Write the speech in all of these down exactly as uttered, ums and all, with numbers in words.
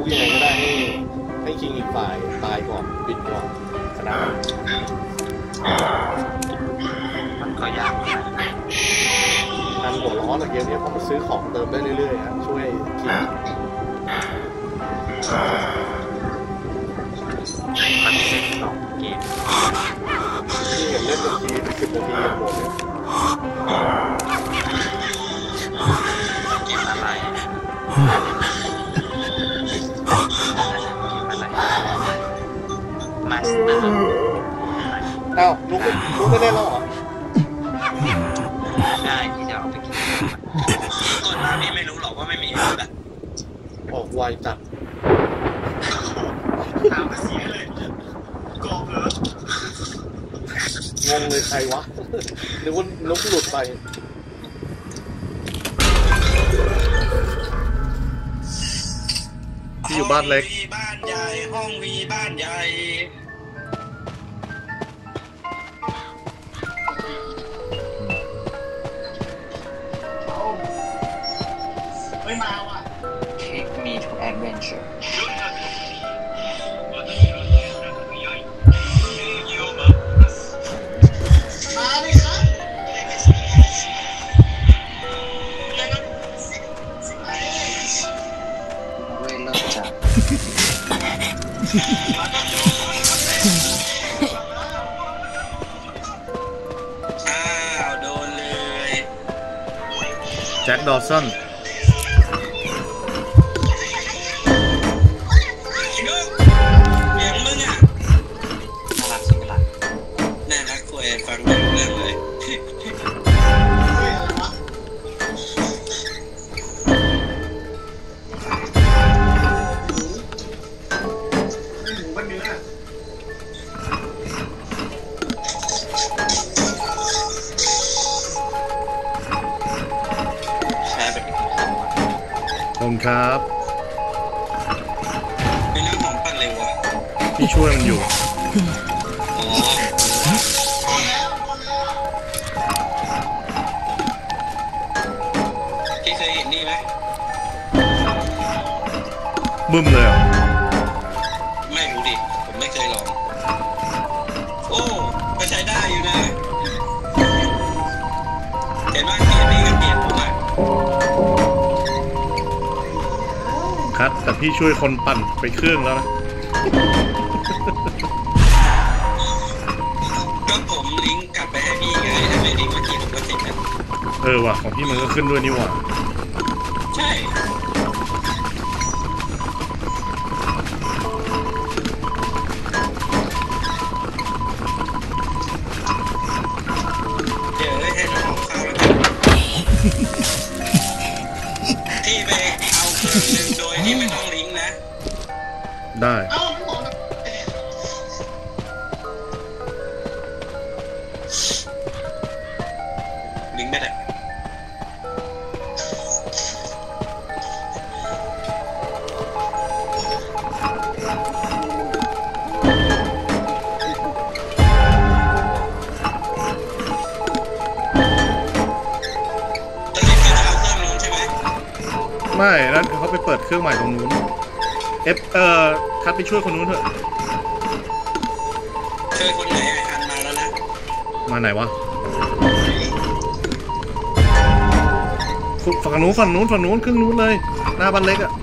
ยังไงก็ได้ให้ให้คิงอีกฝ่ายตายก่อนปิดก่อนชนะมันก็ยากการหัวร้อนอะเกมนี้พอมาซื้อของเติมได้เรื่อยๆฮะช่วยคิงมันเล่นสองเกมที่เห็นเล่นนาทีสิบนาทีอย่างหมดเลยเกมอะไรมาสเตอร์อ้าวลุกลุกไม่ได้แล้วเหรอได้ที่จะเอาไปกินก่อนหน้านี้ไม่รู้หรอกว่าไม่มีแบบออกไวจัดตามมาเสียเลยกองเหรองงเลยใครวะนึกว่านกหลุดไปที่อยู่บ้านเล็กบ้านใหญ่ห้องวีบ้านใหญ่ไม่มาว่ะ Take me to adventure มาเลยครับเว้ยเลิกจับอ้าวโดนเลยแจ็คดอว์สันฟังไม่รู้เรื่องเลยขอบคุณครับเป็นเรื่องของปั่นเร็วอ่ะพี่ช่วยมันอยู่บึ้มเลยอ่ะไม่รู้ดิผมไม่เคยลองโอ้ก็ใช้ได้อยู่นะเห็นว่าเกียร์นี่ก็เกียร์ผมอ่ะครับแต่พี่ช่วยคนปั่นไปเครื่องแล้วนะก็ผมลิงก์กลับไปให้พี่ไงถ้าไม่ลิงก์เมื่อกี้ผมก็เสร็จแล้วเออว่ะของพี่มันก็ขึ้นด้วยนี่ว่ะใช่ที่ไปเอาเครื่องนึงโดยที่ไม่ต้องลิงก์นะได้ลิงก์ไม่ได้ไม่นั่นเขาไปเปิดเครื่องใหม่ตรงนู้นเอฟเอ่อคัดไปช่วยคนนู้นเถอะช่วยคนไหนคันมาแล้วนะมาไหนวะฝั่งนู้นฝั่งนู้นฝั่งนู้นเครื่องนู้นเลยหน้าบ้านเล็กอะ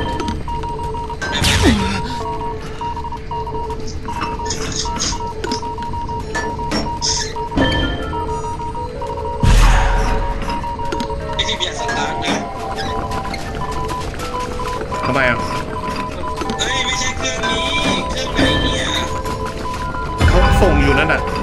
พี่ที่เบียร์สตาร์ทนะทำไมอ่ะเฮ้ยไม่ใช่เครื่องนี้เครื่องไหนเนี่ยเขาส่งอยู่นั่นน่ะ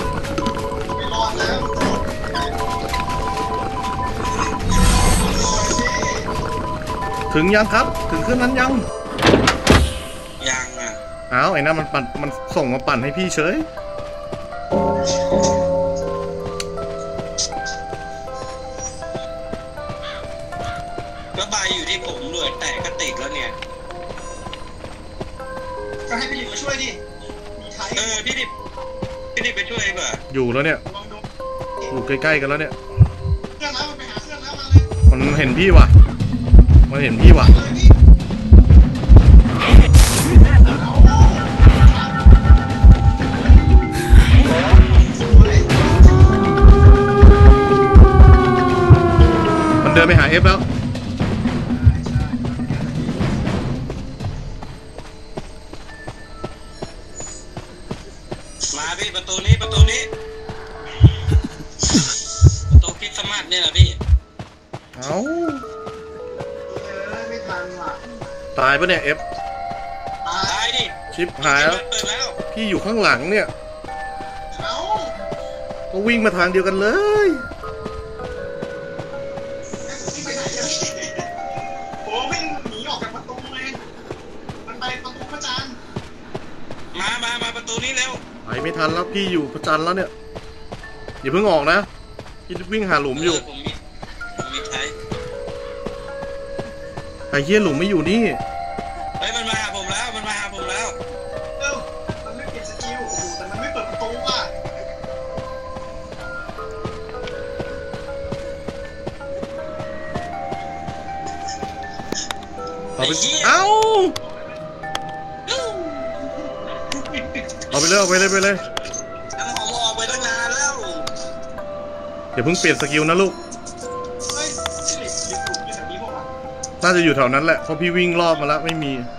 ถึงยังครับถึงเครื่องนั้นยังยังอ่ะอ้าวไอ้นั่นมันปั่นมันส่งมาปั่นให้พี่เฉยก็ใบอยู่ที่ผมด้วยแต่ก็ติดแล้วเนี่ยก็ให้พี่ดิบมาช่วยดิเออพี่ดิบพี่ดิบไปช่วยดีกว่าอยู่แล้วเนี่ยอยู่ใกล้ๆกันแล้วเนี่ยเครื่องแล้วมันไปหาเครื่องแล้วมาเลยมันเห็นพี่ว่ะมันเห็นพี่ว่ะเดินไปหาเอฟแล้วมาพี่ประตูนี้ประตูนี้ประตูคริสต์มาสเนี่ยนะพี่เอ้าไม่ทันว่ะตายปะเนี่ยเอฟตาตาย ยดิชิปหายแล้วเปิดแล้วพี่อยู่ข้างหลังเนี่ยเอ้าก็วิ่งมาทางเดียวกันเลยที่ไปไหนกันพี่โอ้วิ่งหนีออกจากประตูเลยมันไปประตูพระจันทร์มามามาประตูนี้เร็วไปไม่ทันแล้วพี่อยู่ประจันแล้วเนี่ยอย่าเพิ่งออกนะพี่วิ่งหาหลุมอยู่เผมมีผมมีใช้ไอ้เหี้ยหลุมไม่อยู่นี่เฮ้ยมันมาหาผมแล้วมันมาหาผมแล้วเอ้ามันไม่เปลี่ยนสกิลโอ้โหแต่มันไม่เปิดประตูว่ะเอาไปไอ้เหี้ยเอ้าเอาไปเลยเอาไปเลยไปเลยน้ำหอมออกไปตั้งนานแล้วเดี๋ยวเพิ่งเปลี่ยนสกิลนะลูกเฮ้ยลิฟต์ลิฟต์อยู่แถวนี้ป่ะวะน่าจะอยู่แถวนั้นแหละเพราะพี่วิ่งรอบมาแล้วไม่มีเ